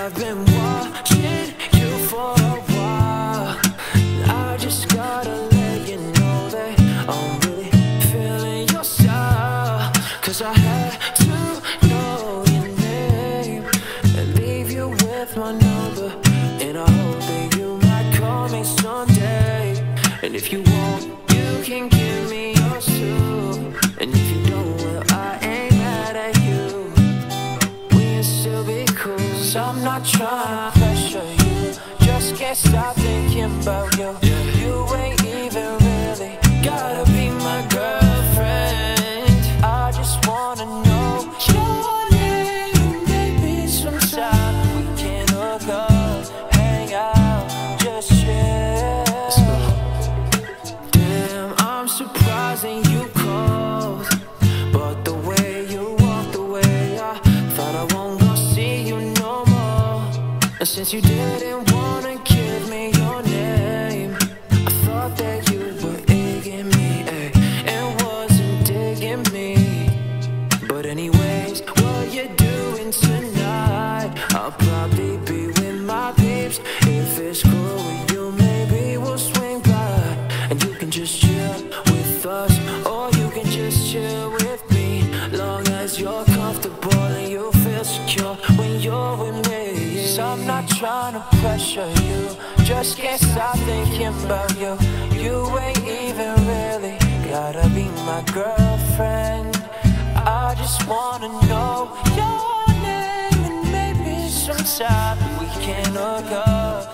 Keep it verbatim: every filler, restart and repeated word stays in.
I've been watching you for a while. I just gotta let you know that I'm really feeling your style. Cause I had to know your name and leave you with my number, and I hope that you might call me someday. And if you want, you can give me yours too. And if you don't, well, I ain't mad at you. We can still be cool. Cause I'm not trying to pressure you, just can't stop thinking about you. You ain't even really gotta be my girlfriend. I just wanna know your name. Maybe sometime we can hook up, hang out, just chill. Damn, I'm surprised that you called, but the way you walked away, I thought I won't go see you no more. And since you didn't wanna give me your name, I thought that you were egging me, ay, and wasn't digging me. But anyways, what you doing tonight? I'll probably be with my peeps. If it's cool with you, maybe we'll swing by, and you can just chill with us, or you can just chill with me. Long as you're comfortable and you feel secure when you're with me. So I'm not trying to pressure you, just can't stop thinking about you. You ain't even really gotta be my girlfriend. I just wanna know your name, and maybe sometime we can hook up,